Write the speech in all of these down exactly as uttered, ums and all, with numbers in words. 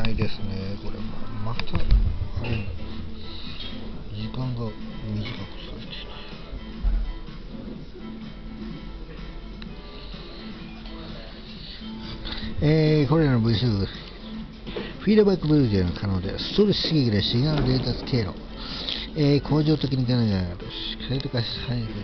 ないですね。これもまた、うん、時間が短くされている。えー、これらの分数、フィードバック分類が可能で、ストレス刺激でシグナル伝達経路、えー、恒常的に可能である。生徒化し範囲である。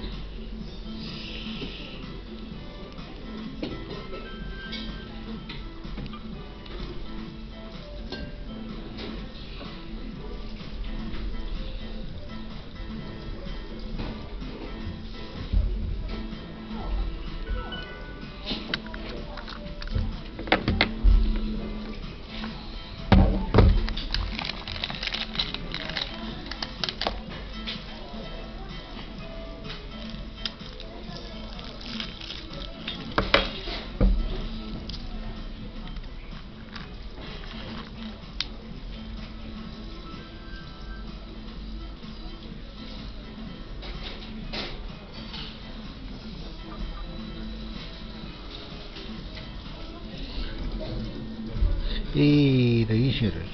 えー、いいシグナルです。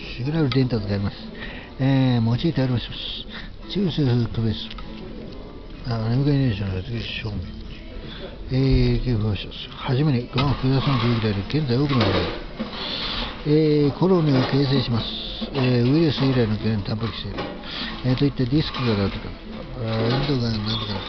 シグナル伝達があります。えー、用いてあります。中枢区別。あ、眠気エネルギーの発現証明。えー、警報書です。はじめに、がんを複雑な病気である。現在多くの場合、えー、コロニーを形成します。えー、ウイルス由来の原因タンパク質、えー、といったディスクがなんとか、インドがなんとか、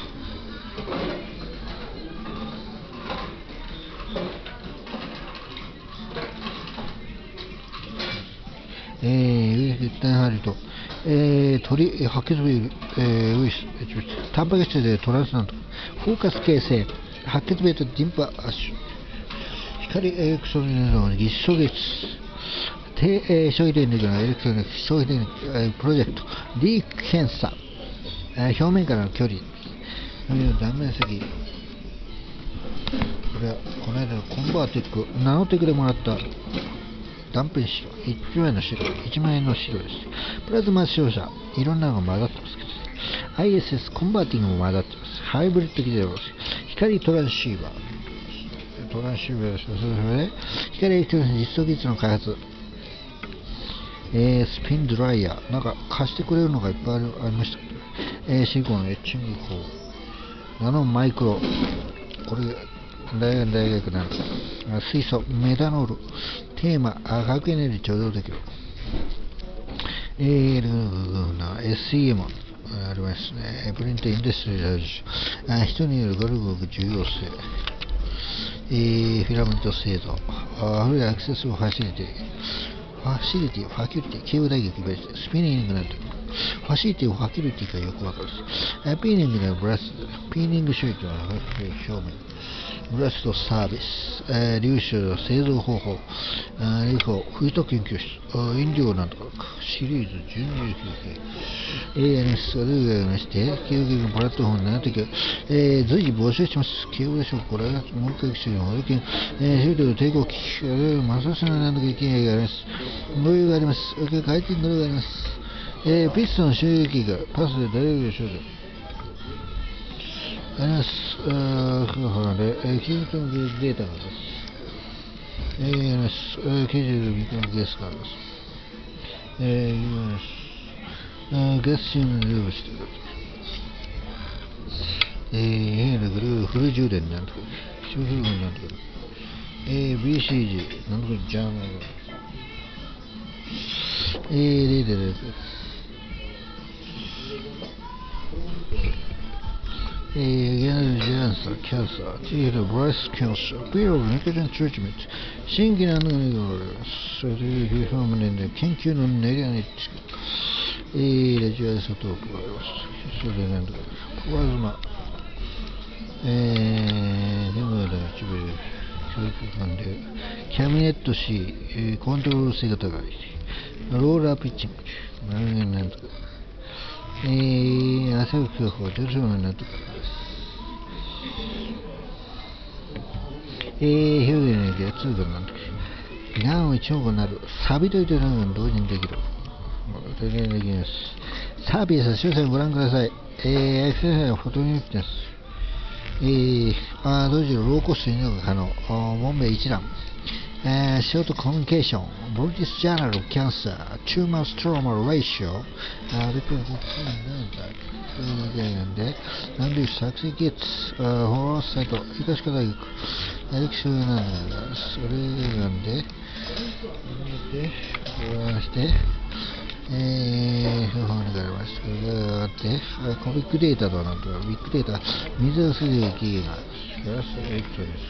えー、一旦入ると、えー、鳥、白血病、えー、ウイルス、タンパク質でトランスなんとか、フォーカス形成、白血病とリンパ圧縮、光エレクトロニクの技術衝撃、低、えー、消費電力のエレクトロニク消費電力、えー、プロジェクト、リーク検査、えー、表面からの距離、断面積、これはこの間のコンバーティック、ナノテクでもらった断片資料、いちまんえんの資料、いちまんえんの資料です。プラズマ照射、いろんなのが混ざってますけど、アイエスエス コンバーティングも混ざってます。ハイブリッド技術です。光トランシーバー、トランシーバーです。それで、光エレクトロニクス実装技術の開発、えー、スピンドライヤー、なんか貸してくれるのがいっぱいありましたけど、えー、シリコンのエッチング法、ナノマイクロ、これ、大学大学なん水素、メタノール、テーマ、核エネルギー貯蔵できる。えー、エスイーエム ありますね。プリントインダストリーラジオ、人によるゴルゴ重要性、えー、フィラメント制度、あるいはアクセスファシリティ、ファシリティ、ファキュリティ、慶応大学ベース、スピニングなんて、ファシリティ、ファキュリティがよくわかる。ピーニングのブラス、ピーニング周期の表面。ブラストサービス、えー、粒子製造方法、えー、フード研究室、飲料なんとか、シリーズじゅうにきゅうけい、エーエヌエス、ルーガーにして、企業のプラットフォームになってきて、えー、随時募集します。企業でしょう、これは、もう一回してるの、保険、えー、シュートの抵抗機、マサスのなんとか機械があります。ノイがあります。回転ノイがあります。えー、ピストン収益がパスで誰より少女。あります。あー、で、えー、金属データがあります。えー、あります。えー、記事のビッグゲスがあります。えー、あります。えー、ゲスチンのルーブしてください。えー、A のグルーフル充電なんとか、シューフルゴンなんとか、えー、ビーシージー、なんとかジャーマンが、えー、レーダーです。えー、ゲネルジャンサー、キャンサー、ティーエル、ブラスキャンサー、ピーオー、ニコチントリートメント、新規なのがあります。それで、フィフォーム年で研究の練り上げて、えー、レジュアイソトープがあります。それで、なんとか、プラズマ、えー、でも、一部、教育館で、キャビネット C、えー、コントロール性が高い、ローラーピッチング、なんとか、えー、汗を強化、出るようになってくる。えー、表現のやつがなんとか、がんを一応なる、サビといったのが同時にできる。同時にできます。サービスは詳細をご覧ください。えー、エクセサイズはフォトニュークです。えー、あ同時にローコスト輸入が可能。門名一覧。 えー、ショートコミュニケーション、ブリティス・ジャーナル・キャンサー、チューマーストローマー・レーシオ、あれこれ、なんだ、なんで、作成ゲッツ、フォローサイト、医科歯科大学、エレクションなんだ、それなんで、で、こうして、えー、そういうふうになりました。があって、コミックデータとなんとか、ビッグデータ、水をする期限がある。プラスエクトです。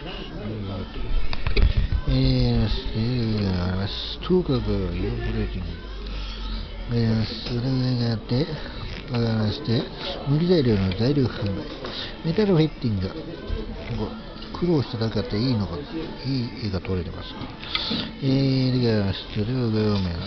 えー、それがあります。とにかく、インフレーティング。えー、それがあって、わかりまして、無理材料の材料販売。メタルフェッティング。苦労しただけあっていいのか、いい絵が撮れてます。えー、では、それをご読めな。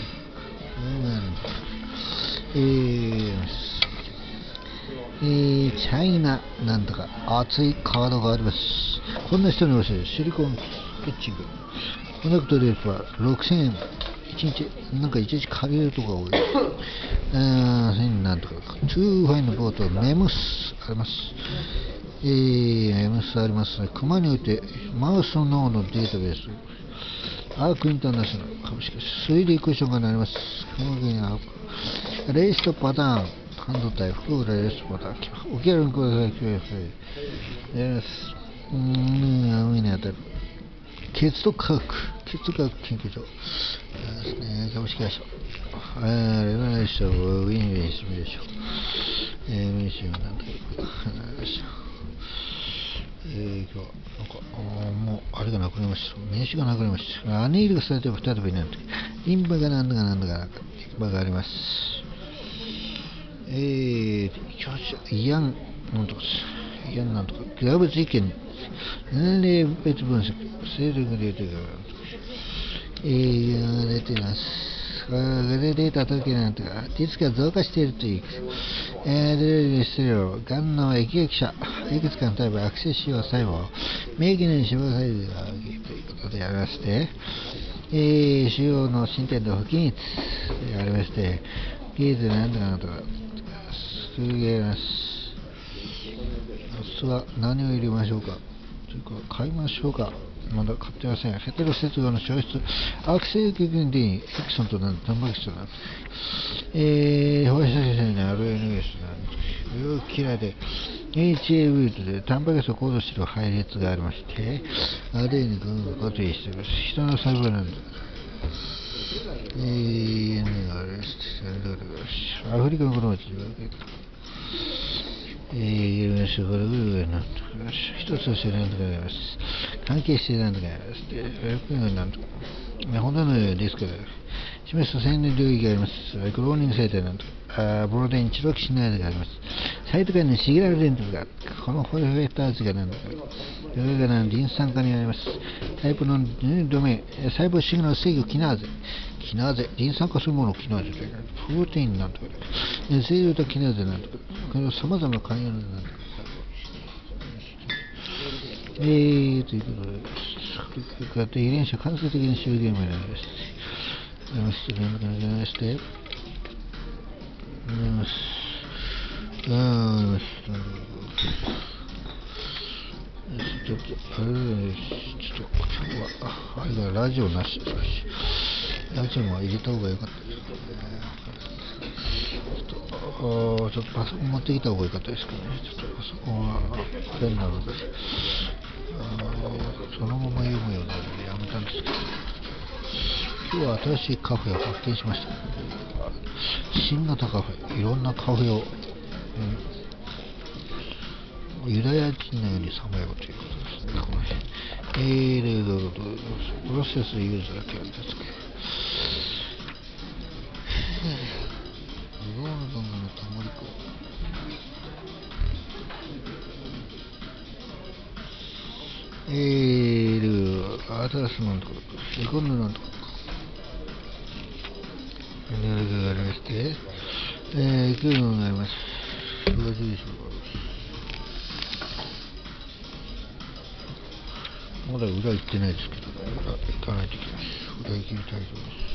えー、えー、チャイナなんとか熱いカードがあります。こんな人に教えるシリコンスケッチング。このことで言えばろくせんえん。いちにち、なんかいちいち借りるとか多い。えー、なんとか。トゥーファインのボート、メムスあります。えー、メムスありますね。熊において、マウスの脳のデータベース。アークインターナショナル株式推理クッションがなります。レーストパターン、半導体、複合レーストパターン、起きるにください。です。うーん、海に当たる。血と科学、血と科学研究所。ですね、株式会社。えー、レバレーション、ウィンウィンシミュレーション。えー、ミッションなんだけど、えー、今日は、なんか、あもう、あれがなくなりました。名刺がなくなりました。アネイルがされても再びいないと。リンパがなんだかなんだかなんか、リンパがあります。えー、イアン、なんとか、イアンなんとか、グラブ事件、年齢別分析、勢力データが、えー、出ています。データ時計なんとか、実が増加しているという、えー、デルステレオ、がんの疫学者、いくつかのタイプ、アクセス使用細胞、免疫の死亡サイズが大きいということでありまして、えー、腫瘍の進展と不均一でありまして、技術なんとかなんとか、すげえます。明日は何を入れましょうかというか、買いましょうかまだ買ってません。ヘテロ接合の消失、アクセル基準 D、エクソンとなんタンパク質なんえー、放射線の アールエヌエー なん病気嫌いで、エイチエー ウイルスでタンパク質を行動している配列がありまして、アールエヌエー に固定しています。人の細胞なんだ。えー、アフリカの子供たちえー、そこでぐるぐるなんとか、一つとしてなんとかあります。関係してなんとかあります。で、なんとか、ほとんどのディスクで示す線の領域があります。クローニング生態なんとか、プロテイン、チロキシンなどがあります。サイト間にシグナルレンズが、このホイフェクターズがなんとか、それがなんリン酸化になります。タイプのドメイン、細胞シグナル制御キナーゼ。キナーゼ、リン酸化するものをキナーゼというか、プロテインなんとか、制御とキナーゼなんとか、この様々な関与なんとか。えー、ということで、遺伝子間接的に集言を選びまして、失礼な感じまして、うん、ちょっと、あれです。ちょっと、今日は、あれだ、ラジオなしですし、ラジオも入れた方がよかったですかね。ちょっと、あちょっとパソコン持ってきた方がよかったですかね。ちょっとパソコンは、あれになるので、そのまま読むようになるのでやめたんですけど、今日は新しいカフェを発見しました。新型カフェ、いろんなカフェを、うん、ユダヤ人のようにさまようということですね。この辺えー、どうぞどうぞ、プロセスユーザーってやつですか。ブローの番組のたまりこ。えー、アータースなんとか、セコンドなんとか。えー、がありまして、えー、今日のがあります。よろしいでしょうか。まだ裏行ってないですけど、裏行かないといけない。裏行きたいと思います。